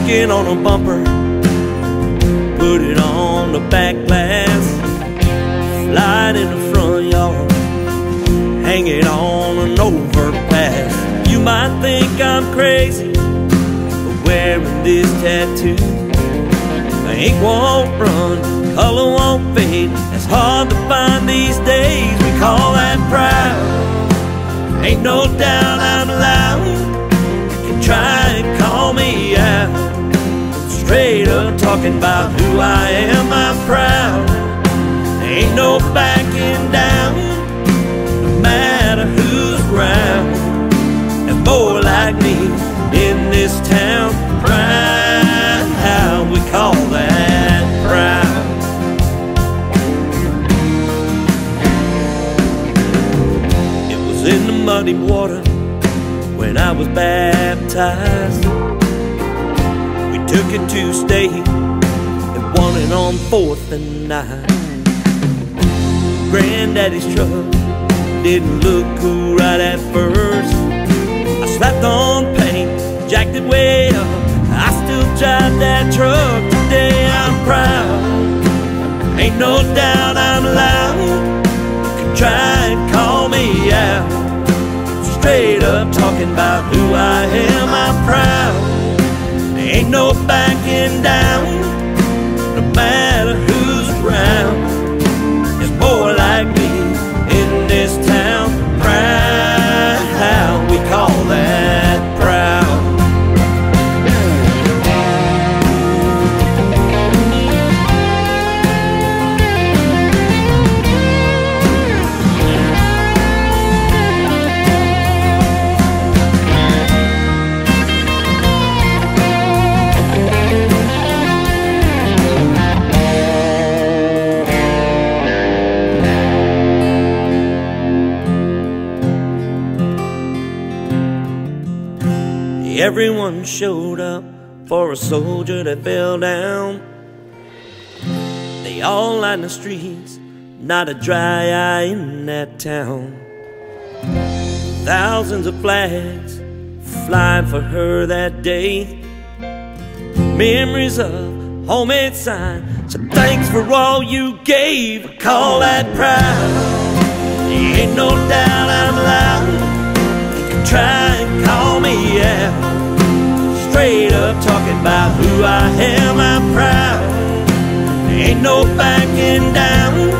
skin on a bumper, put it on the back glass, fly it in the front yard, hang it on an overpass. You might think I'm crazy for wearing this tattoo. The ink won't run, color won't fade. It's hard to find these days. We call that proud. Ain't no doubt I'm loud. You can try and call me out. Straight up talking about who I am. I'm proud. Ain't no backing down, no matter who's around. And more like me in this town. Proud, we call that proud. It was in the muddy water when I was baptized. We took it to state and won it on 4th and 9. Granddaddy's truck didn't look cool right at first. I slapped on paint, jacked it way up. I still drive that truck today. I'm proud. Ain't no doubt I'm loud. You can try and call me out. Straight up talking about who I am. I'm proud. Ain't no backing down, no matter who's around. There's more like me in this town. Proud, we call that proud. Everyone showed up for a soldier that fell down. They all lined the streets, not a dry eye in that town. Thousands of flags flying for her that day. Memories of homemade signs. So thanks for all you gave. I call that proud. Ain't no doubt I'm loud. You can try and call me out. Straight up talking about who I am. I'm proud. Ain't no backing down,